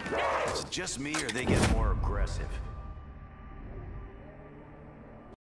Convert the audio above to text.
Is it just me or they get more aggressive?